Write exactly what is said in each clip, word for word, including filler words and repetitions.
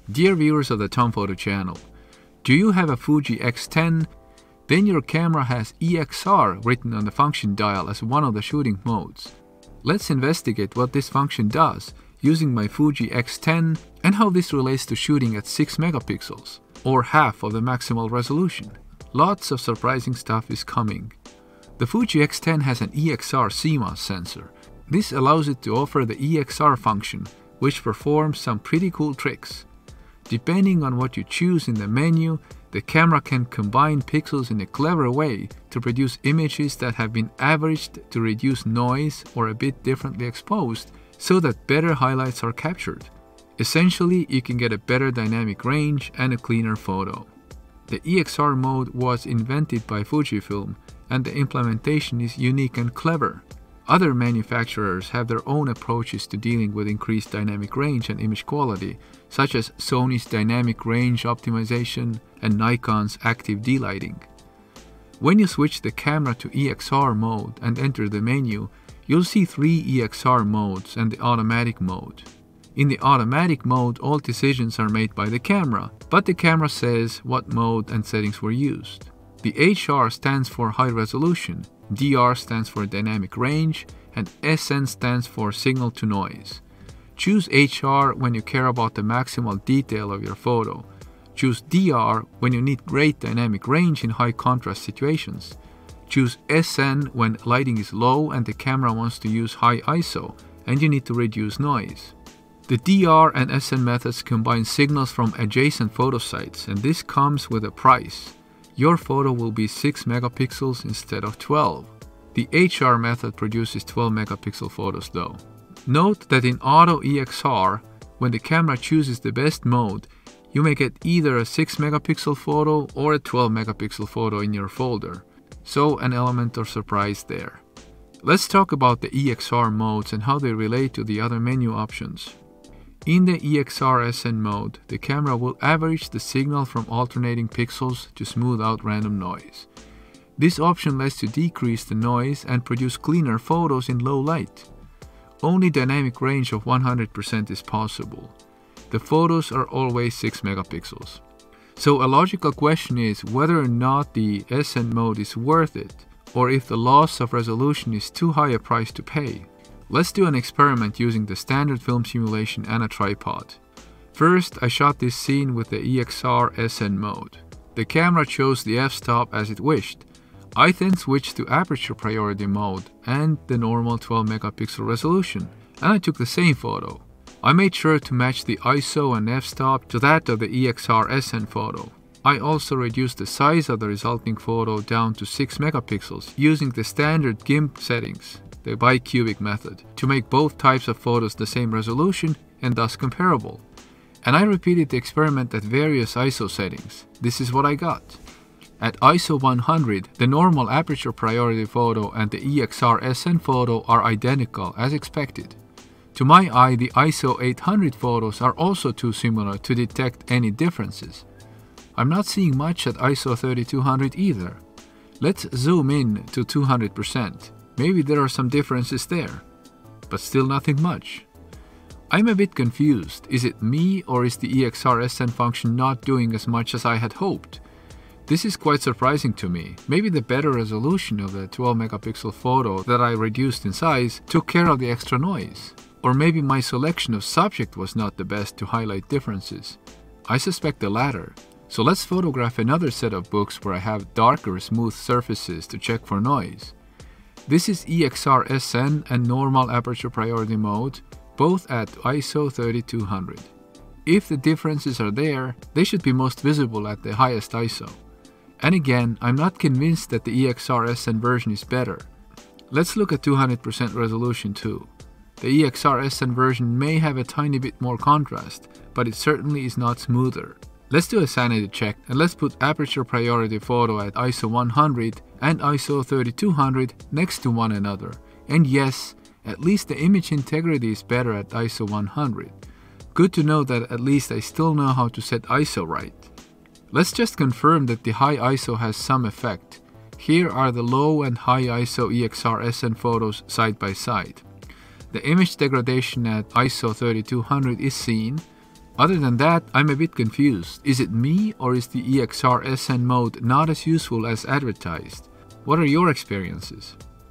Dear viewers of the Tom Photo channel, do you have a Fuji X ten? Then your camera has E X R written on the function dial as one of the shooting modes. Let's investigate what this function does using my Fuji X ten and how this relates to shooting at six megapixels, or half of the maximal resolution. Lots of surprising stuff is coming. The Fuji X ten has an E X R C M O S sensor. This allows it to offer the E X R function, which performs some pretty cool tricks. Depending on what you choose in the menu, the camera can combine pixels in a clever way to produce images that have been averaged to reduce noise or a bit differently exposed so that better highlights are captured. Essentially, you can get a better dynamic range and a cleaner photo. The E X R mode was invented by Fujifilm, and the implementation is unique and clever. Other manufacturers have their own approaches to dealing with increased dynamic range and image quality, such as Sony's dynamic range optimization and Nikon's active delighting. When you switch the camera to E X R mode and enter the menu, you'll see three E X R modes and the automatic mode. In the automatic mode, all decisions are made by the camera, but the camera says what mode and settings were used. The H R stands for high resolution, D R stands for dynamic range, and S N stands for signal to noise. Choose H R when you care about the maximal detail of your photo. Choose D R when you need great dynamic range in high contrast situations. Choose S N when lighting is low and the camera wants to use high I S O and you need to reduce noise. The D R and S N methods combine signals from adjacent photo sites, and this comes with a price. Your photo will be six megapixels instead of twelve. The H R method produces twelve megapixel photos though. Note that in Auto E X R, when the camera chooses the best mode, you may get either a six megapixel photo or a twelve megapixel photo in your folder. So an element of surprise there. Let's talk about the E X R modes and how they relate to the other menu options. In the E X R S N mode, the camera will average the signal from alternating pixels to smooth out random noise. This option lets you decrease the noise and produce cleaner photos in low light. Only dynamic range of one hundred percent is possible. The photos are always six megapixels. So a logical question is whether or not the S N mode is worth it, or if the loss of resolution is too high a price to pay. Let's do an experiment using the standard film simulation and a tripod. First, I shot this scene with the E X R S N mode. The camera chose the f-stop as it wished. I then switched to aperture priority mode and the normal twelve megapixel resolution, and I took the same photo. I made sure to match the I S O and f-stop to that of the E X R S N photo. I also reduced the size of the resulting photo down to six megapixels using the standard GIMP settings, the bicubic method, to make both types of photos the same resolution and thus comparable. And I repeated the experiment at various I S O settings. This is what I got. At I S O one hundred, the normal aperture priority photo and the E X R S N photo are identical as expected. To my eye, the I S O eight hundred photos are also too similar to detect any differences. I'm not seeing much at I S O thirty-two hundred either. Let's zoom in to two hundred percent. Maybe there are some differences there, but still nothing much. I'm a bit confused. Is it me, or is the E X R S N function not doing as much as I had hoped? This is quite surprising to me. Maybe the better resolution of the twelve megapixel photo that I reduced in size took care of the extra noise. Or maybe my selection of subject was not the best to highlight differences. I suspect the latter. So let's photograph another set of books where I have darker smooth surfaces to check for noise. This is E X R S N and normal aperture priority mode, both at I S O thirty-two hundred. If the differences are there, they should be most visible at the highest I S O. And again, I'm not convinced that the E X R S N version is better. Let's look at two hundred percent resolution too. The E X R S N version may have a tiny bit more contrast, but it certainly is not smoother. Let's do a sanity check and let's put aperture priority photo at I S O one hundred and I S O thirty-two hundred next to one another. And yes, at least the image integrity is better at I S O one hundred. Good to know that at least I still know how to set I S O right. Let's just confirm that the high I S O has some effect. Here are the low and high I S O E X R S N photos side by side. The image degradation at I S O thirty-two hundred is seen, Other than that, I'm a bit confused. Is it me, or is the E X R S N mode not as useful as advertised? What are your experiences?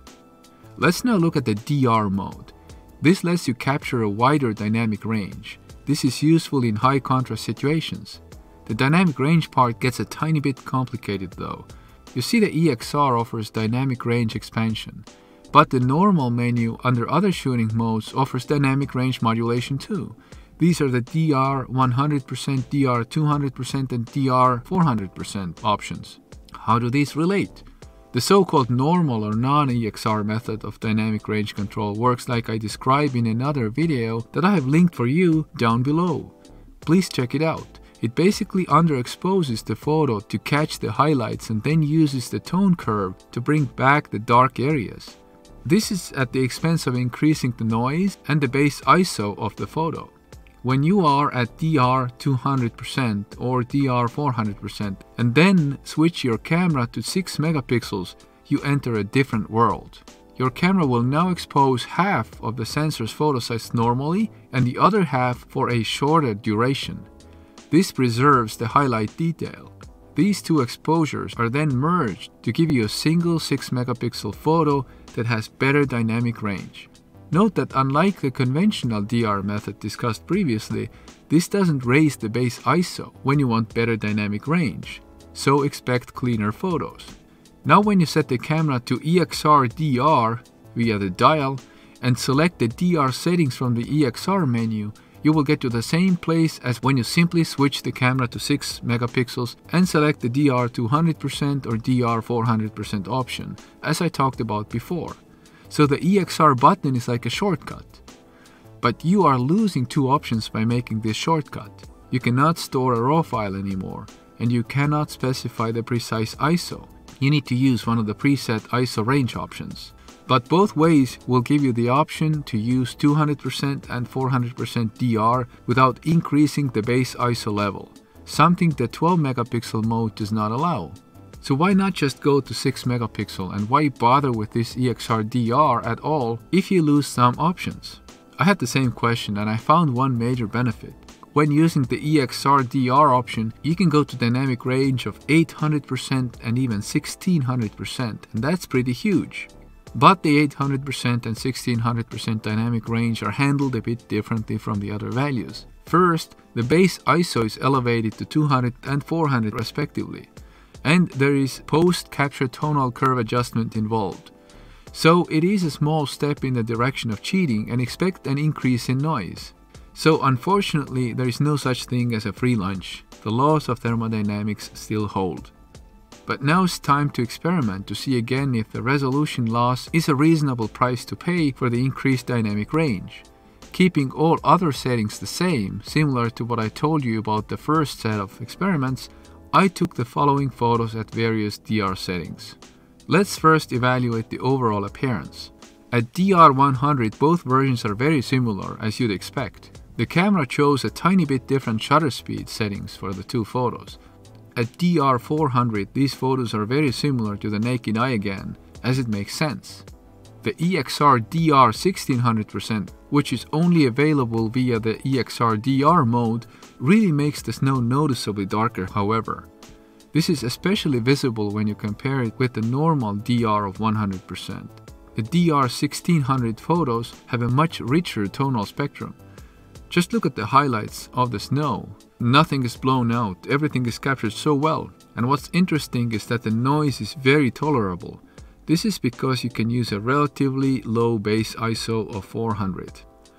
Let's now look at the D R mode. This lets you capture a wider dynamic range. This is useful in high contrast situations. The dynamic range part gets a tiny bit complicated though. You see, the E X R offers dynamic range expansion, but the normal menu under other shooting modes offers dynamic range modulation too. These are the D R one hundred percent, D R two hundred percent, and D R four hundred percent options. How do these relate? The so-called normal or non-E X R method of dynamic range control works like I describe in another video that I have linked for you down below. Please check it out. It basically underexposes the photo to catch the highlights and then uses the tone curve to bring back the dark areas. This is at the expense of increasing the noise and the base I S O of the photo. When you are at D R two hundred percent or D R four hundred percent and then switch your camera to six megapixels, you enter a different world. Your camera will now expose half of the sensor's photo size normally and the other half for a shorter duration. This preserves the highlight detail. These two exposures are then merged to give you a single six megapixel photo that has better dynamic range. Note that unlike the conventional D R method discussed previously, this doesn't raise the base I S O when you want better dynamic range, so expect cleaner photos. Now when you set the camera to E X R D R via the dial and select the D R settings from the E X R menu, you will get to the same place as when you simply switch the camera to six megapixels and select the D R two hundred percent or D R four hundred percent option, as I talked about before. So the E X R button is like a shortcut. But you are losing two options by making this shortcut. You cannot store a RAW file anymore, and you cannot specify the precise I S O. You need to use one of the preset I S O range options. But both ways will give you the option to use two hundred percent and four hundred percent D R without increasing the base I S O level, something the twelve megapixel mode does not allow. So why not just go to six megapixel, and why bother with this E X R D R at all if you lose some options? I had the same question and I found one major benefit. When using the E X R D R option, you can go to dynamic range of eight hundred percent and even sixteen hundred percent, and that's pretty huge. But the eight hundred percent and sixteen hundred percent dynamic range are handled a bit differently from the other values. First, the base I S O is elevated to two hundred and four hundred respectively, and there is post-capture tonal curve adjustment involved. So it is a small step in the direction of cheating, and expect an increase in noise. So unfortunately, there is no such thing as a free lunch. The laws of thermodynamics still hold. But now it's time to experiment to see again if the resolution loss is a reasonable price to pay for the increased dynamic range. Keeping all other settings the same, similar to what I told you about the first set of experiments, I took the following photos at various D R settings. Let's first evaluate the overall appearance. At D R one hundred, both versions are very similar, as you'd expect. The camera chose a tiny bit different shutter speed settings for the two photos. At D R four hundred, these photos are very similar to the naked eye again, as it makes sense. The E X R D R sixteen hundred percent, which is only available via the E X R D R mode, really makes the snow noticeably darker, however. This is especially visible when you compare it with the normal D R of one hundred percent. The D R sixteen hundred photos have a much richer tonal spectrum. Just look at the highlights of the snow. Nothing is blown out, everything is captured so well. And what's interesting is that the noise is very tolerable. This is because you can use a relatively low base I S O of four hundred.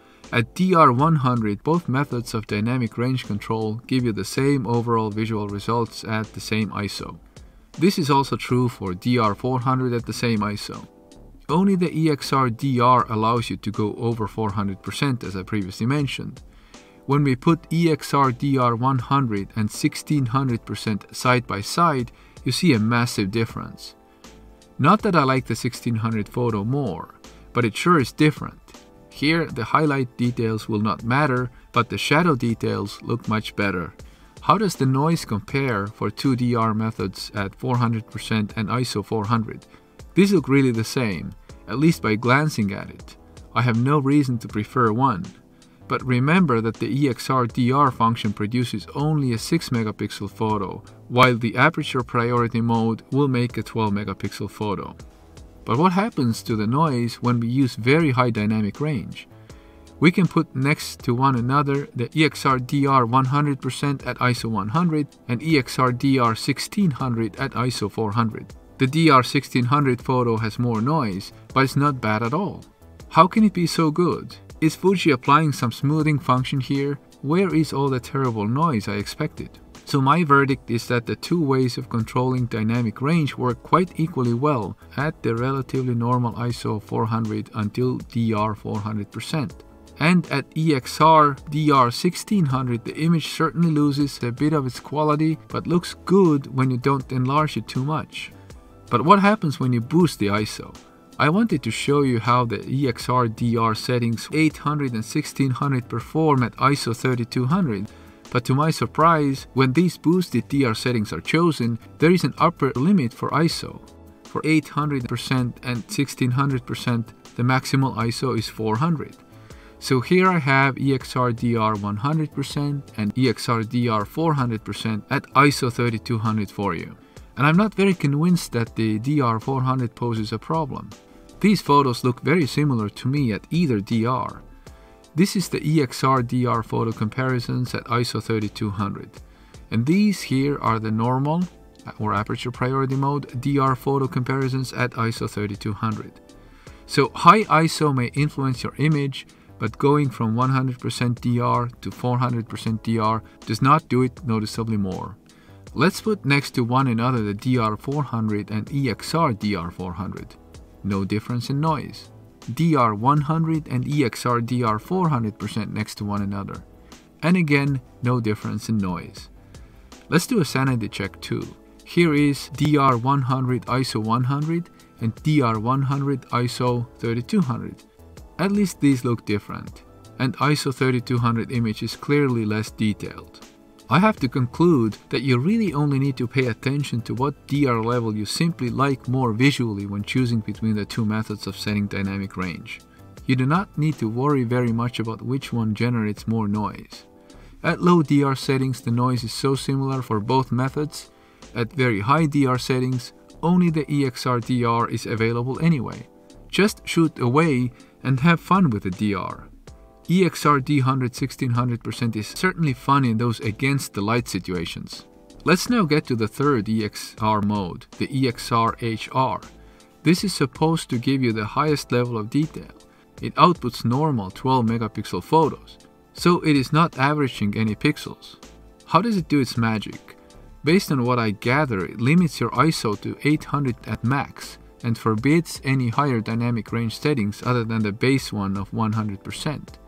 At D R one hundred, both methods of dynamic range control give you the same overall visual results at the same I S O. This is also true for D R four hundred at the same I S O. Only the E X R D R allows you to go over four hundred percent, as I previously mentioned. When we put E X R D R one hundred and sixteen hundred percent side by side, you see a massive difference. Not that I like the sixteen hundred photo more, but it sure is different. Here, the highlight details will not matter, but the shadow details look much better. How does the noise compare for two D R methods at four hundred percent and I S O four hundred? These look really the same, at least by glancing at it. I have no reason to prefer one. But remember that the E X R D R function produces only a six megapixel photo, while the aperture priority mode will make a twelve megapixel photo. But what happens to the noise when we use very high dynamic range? We can put next to one another the E X R D R one hundred percent at I S O one hundred and E X R D R sixteen hundred at I S O four hundred. The D R sixteen hundred photo has more noise, but it's not bad at all. How can it be so good? Is Fuji applying some smoothing function here? Where is all the terrible noise I expected? So my verdict is that the two ways of controlling dynamic range work quite equally well at the relatively normal I S O four hundred until D R four hundred percent. And at E X R D R sixteen hundred, the image certainly loses a bit of its quality, but looks good when you don't enlarge it too much. But what happens when you boost the I S O? I wanted to show you how the E X R D R settings eight hundred and sixteen hundred perform at I S O thirty-two hundred, but to my surprise, when these boosted D R settings are chosen, there is an upper limit for I S O. For eight hundred percent and sixteen hundred percent, the maximal I S O is four hundred. So here I have E X R D R one hundred percent and E X R D R four hundred percent at I S O thirty-two hundred for you. And I'm not very convinced that the D R four hundred poses a problem. These photos look very similar to me at either D R. This is the E X R D R photo comparisons at I S O thirty-two hundred. And these here are the normal, or aperture priority mode, D R photo comparisons at I S O thirty-two hundred. So high I S O may influence your image, but going from one hundred percent D R to four hundred percent D R does not do it noticeably more. Let's put next to one another the D R four hundred and E X R D R four hundred. No difference in noise. D R one hundred and E X R D R four hundred percent next to one another. And again, no difference in noise. Let's do a sanity check too. Here is D R one hundred I S O one hundred and D R one hundred I S O thirty-two hundred. At least these look different, and I S O thirty-two hundred image is clearly less detailed. I have to conclude that you really only need to pay attention to what D R level you simply like more visually when choosing between the two methods of setting dynamic range. You do not need to worry very much about which one generates more noise. At low D R settings, the noise is so similar for both methods. At very high D R settings, only the E X R D R is available anyway. Just shoot away and have fun with the D R. E X R D one hundred sixteen hundred percent is certainly fun in those against the light situations. Let's now get to the third E X R mode, the E X R H R. This is supposed to give you the highest level of detail. It outputs normal twelve megapixel photos, so it is not averaging any pixels. How does it do its magic? Based on what I gather, it limits your I S O to eight hundred at max and forbids any higher dynamic range settings other than the base one of one hundred percent.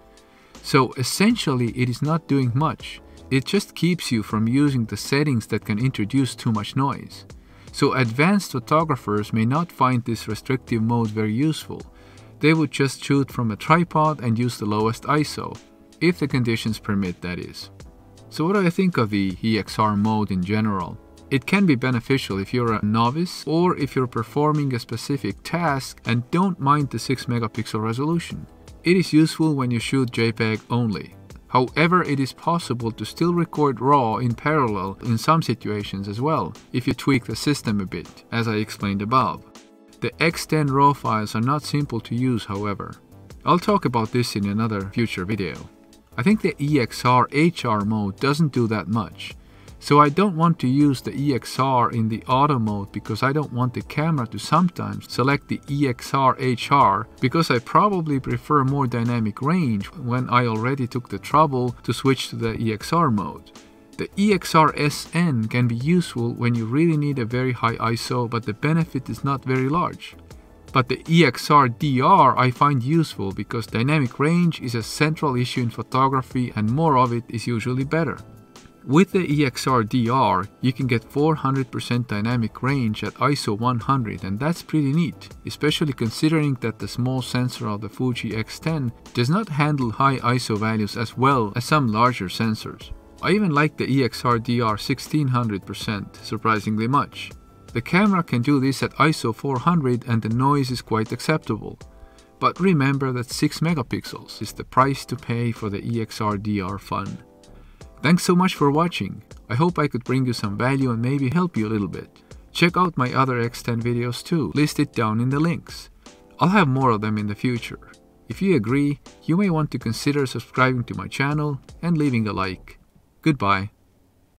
So essentially it is not doing much. It just keeps you from using the settings that can introduce too much noise. So advanced photographers may not find this restrictive mode very useful. They would just shoot from a tripod and use the lowest I S O, if the conditions permit, that is. So what do I think of the E X R mode in general? It can be beneficial if you're a novice or if you're performing a specific task and don't mind the six megapixel resolution. It is useful when you shoot JPEG only. However, it is possible to still record RAW in parallel in some situations as well, if you tweak the system a bit, as I explained above. The X ten RAW files are not simple to use, however. I'll talk about this in another future video. I think the E X R H R mode doesn't do that much. So I don't want to use the E X R in the auto mode because I don't want the camera to sometimes select the E X R H R because I probably prefer more dynamic range when I already took the trouble to switch to the E X R mode. The E X R S N can be useful when you really need a very high I S O but the benefit is not very large. But the E X R D R I find useful because dynamic range is a central issue in photography and more of it is usually better. With the E X R D R, you can get four hundred percent dynamic range at I S O one hundred, and that's pretty neat, especially considering that the small sensor of the Fuji X ten does not handle high I S O values as well as some larger sensors. I even like the E X R D R sixteen hundred percent, surprisingly much. The camera can do this at I S O four hundred and the noise is quite acceptable. But remember that six megapixels is the price to pay for the E X R D R fun. Thanks so much for watching. I hope I could bring you some value and maybe help you a little bit. Check out my other X ten videos too, listed down in the links. I'll have more of them in the future. If you agree, you may want to consider subscribing to my channel and leaving a like. Goodbye.